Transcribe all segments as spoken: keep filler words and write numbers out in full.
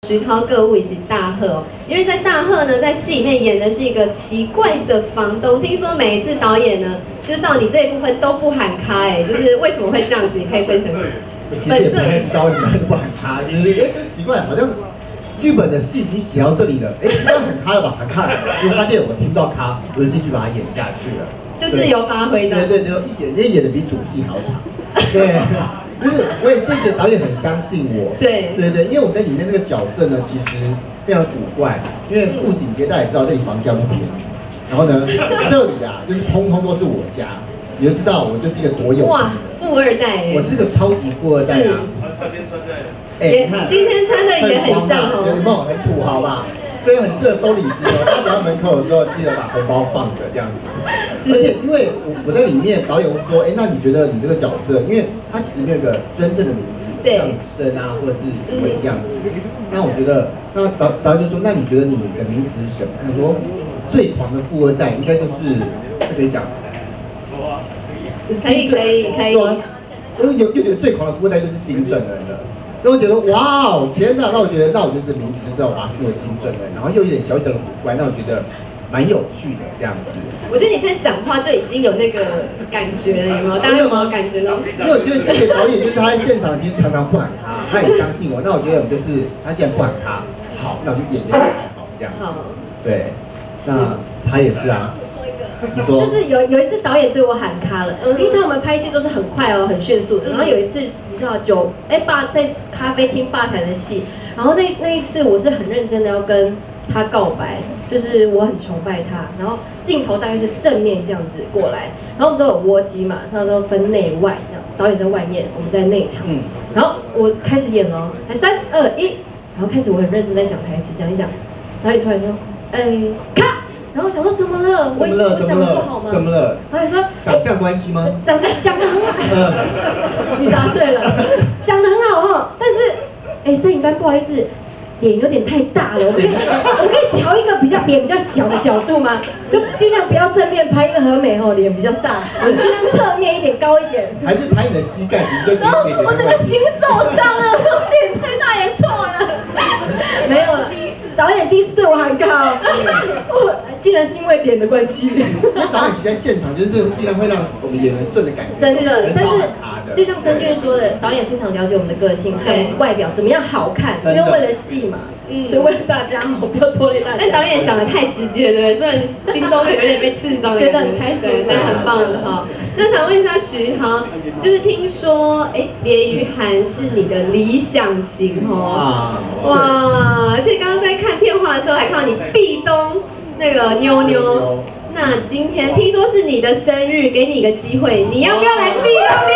徐涛、各物以及大贺哦，因为在大贺呢，在戏里面演的是一个奇怪的房东。听说每一次导演呢，就是到你这一部分都不喊卡，哎，就是为什么会这样子？你可以分享。 其实也不太知道你们都不喊卡，就是哎奇怪，好像剧本的戏你写到这里了，哎，不要喊卡了吧？喊卡，因为发现我听到卡，我就继续把它演下去了， 就自由发挥的。 对对对，一演也演的比主戏好长。对。就是我也谢谢导演很相信我， 对对对，因为我在里面那个角色呢，其实非常古怪，因为富锦街大家也知道这里房价不便宜，然后呢，这里啊就是通通都是我家，你就知道我就是一个多有哇富二代， 我是个超级富二代啊， 他今天穿在， 哎，今天穿的也很像哦， 有没有很土豪吧？所以很适合收礼金哦，大家到门口的时候记得把红包放着这样子。而且因为我我在里面，导演会说，哎，那你觉得你这个角色，因为他其实没有个真正的名字，像生啊或者是会这样子。那我觉得，那导导演就说，那你觉得你的名字是什么？他说，最狂的富二代应该就是这可以讲， 可以可以可以。 因为有又觉得最狂的富二代就是金正恩了。所以我觉得哇哦天哪，那我觉得那我觉得名字之后把它称为金正恩，然后又有点小小的古怪，那我觉得蛮有趣的这样子。 我觉得你现在讲话就已经有那个感觉了，有没有？大家有没有感觉到？ 因为我觉得谢谢导演，就是他在现场其实常常不喊他，他也相信我。那我觉得我就是他既然不喊他，好，那我就演就好这样。好，对，那他也是啊。你说， 就是有有一次导演对我喊卡了，平常我们拍戏都是很快哦，很迅速的。然后有一次你知道酒哎吧在咖啡厅吧台的戏，然后那那一次我是很认真的要跟他告白，就是我很崇拜他。然后镜头大概是正面这样子过来，然后我们都有窝机嘛，他说分内外这样，导演在外面，我们在内场。嗯，然后我开始演了，来三二一，然后开始我很认真在讲台词，讲一讲，导演突然说，哎卡。然后我想说怎么了？ 怎么了？怎么了？怎么了？ 导演说长相关系吗？ 长得讲得很好，你答对了，讲得很好哦。但是，哎，摄影班不好意思，脸有点太大了，我可以我可以调一个比较脸比较小的角度吗？就尽量不要正面拍，因为和美吼脸比较大，尽量侧面一点高一点。 还是拍你的膝盖，你就然后我整个心受伤了，脸太大也错了，没有了。导演第一次对我喊卡，我竟然是因为脸的关系。因为导演其实在现场就是尽量会让我们演员顺的感觉。 真的，但是就像森俊说的，导演非常了解我们的个性和外表怎么样好看，因为为了戏嘛，嗯，所以为了大家好，不要拖累大家。 但导演讲的太直接，对不对？虽然心中有点被刺伤， 觉得很开心， 但很棒的哈。那想问一下徐涛，就是听说哎，连于涵是你的理想型哦，哇！而且刚刚在看片花的时候，还看到你壁咚那个妞妞。那今天听说是你的生日，给你一个机会，你要不要来壁咚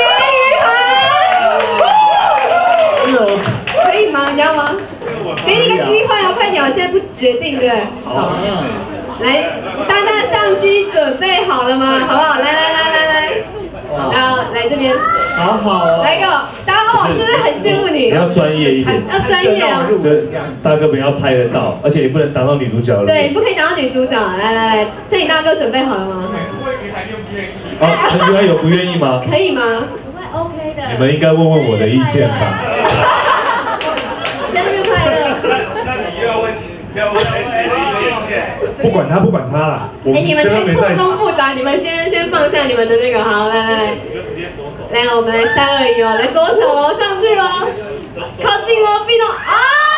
连于涵？可以吗？你要吗？给你一个机会哦，快点！我现在不决定，对不对？好。来，大家相机准备好了吗？好不好？来来来来来，然后来这边， 好好哦， 来一个，大家哦，真的很羡慕你， 你要专业一点， 要专业哦， 就大哥们要拍得到，而且你不能挡到女主角了。 对，你不可以挡到女主角。来来来，摄影大哥准备好了吗？ 啊，陈主有不愿意吗？ 可以吗？ 不会 OK 的。 你们应该问问我的意见吧。 生日快乐！ 那你要问，要问谁谁不管他，不管他啦。 哎，你们太错综复杂，你们先先放下你们的那个，好，来来来，来，我们来三二一哦，来左手哦，上去喽，靠近喽，壁咚啊！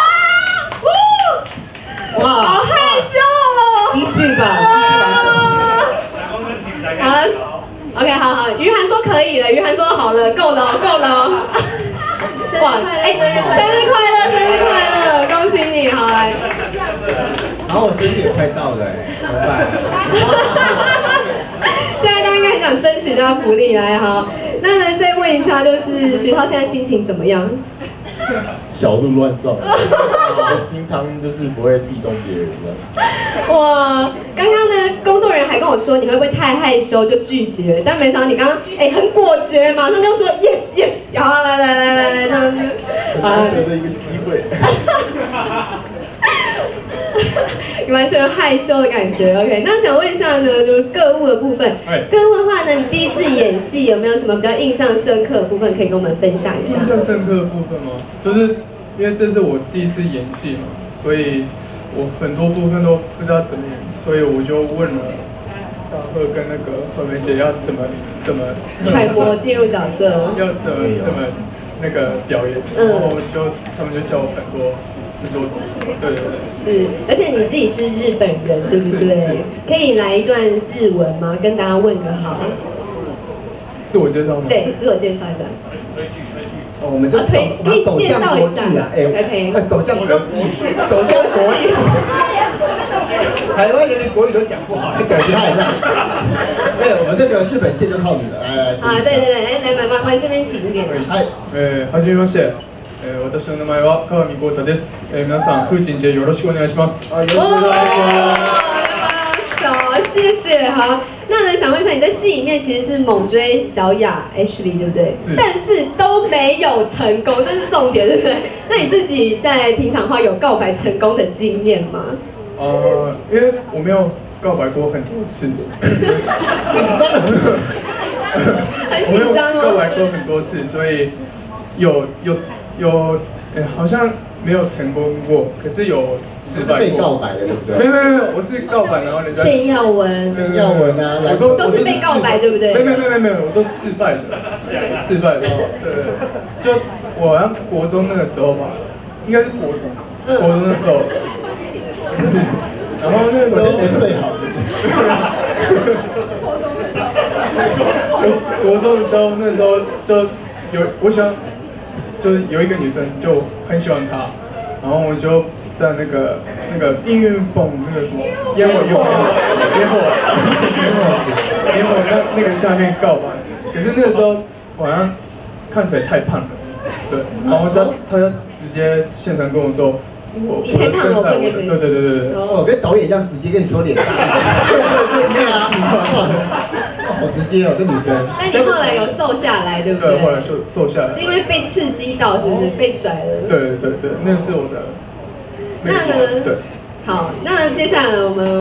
哇，好害羞哦！ 继续吧，继续吧。 好了 ，OK， 好好，于涵说可以了，于涵说好了，够了，够了。哇，哎，生日快乐，生日快乐，恭喜你，好来。 然后我生日也快到了，怎么办？ 现在大家应该很想争取到福利来哈。那呢，再问一下，就是徐涛现在心情怎么样？ 小鹿乱撞，我平常就是不会壁咚别人的。 哇，刚刚呢，工作人员还跟我说你会不会太害羞就拒绝，但没想到你刚刚哎很果决，马上就说 yes yes， 好，来来来来来，这样子， 难得的一个机会。 你完全害羞的感觉 ，OK？ 那想问一下呢，就是个物的部分，个物的话呢，你第一次演戏有没有什么比较印象深刻的部分可以跟我们分享一下？ 印象深刻的部分吗？就是因为这是我第一次演戏嘛，所以我很多部分都不知道怎么演，所以我就问了大贺跟那个何梅姐要怎么怎么揣摩进入角色， 要怎么怎么那个表演，然后就他们就教我很多很多东西，对对对。 是，而且你自己是日本人，对不对？可以来一段日文吗？跟大家问个好。 自我介绍吗？ 对，自我介绍一段。 哦，我们就走，我们走向国际啊，哎，哎，走向国际，走向国际。台湾人连国语都讲不好，还讲其他人烂。对，我们这个日本线就靠你了，来来来。 啊，对对对，来来来，往往这边请一点。 はい。えー、はじめまして。えー、私の名前は川見光太です。えー、皆さん、風神节よろしくお願いします。 啊，有请来。 好，谢谢。好，那呢，想问一下，你在戏里面其实是猛追小雅 Ashley， 对不对？ 是。 但是都没有成功，这是重点，对不对？那你自己在平常话有告白成功的经验吗？ 呃，因为我没有告白过很多次， 很紧张哦。 告白过很多次，所以有有有，哎，好像没有成功过，可是有失败过。 被告白的，对不对？ 没有没有没有，我是告白，然后人家炫耀文， 炫耀文啊， 我都都是被告白，对不对？ 没有没有没有没有，我都失败的，失败的。对，就我好像国中那个时候吧，应该是国中，国中那时候。然后那个时候最好的。 国中的时候，那时候就有我喜欢，就是有一个女生就很喜欢她，然后我就在那个那个音乐蹦那个什么烟火烟火烟火烟火烟火那那个下面告白，可是那个时候我好像看起来太胖了，对，然后他他就直接现场跟我说。我你太胖了，我不给你。 对对对对对。 我跟导演一样，直接跟你说脸大。对对对啊，好直接哦，跟女生。 那你后来有瘦下来，对不对？ 对，后来瘦瘦下来。 是因为被刺激到，是不是被甩了？ 对对对，那是我的。 那呢？ 对。 好，那接下来我们。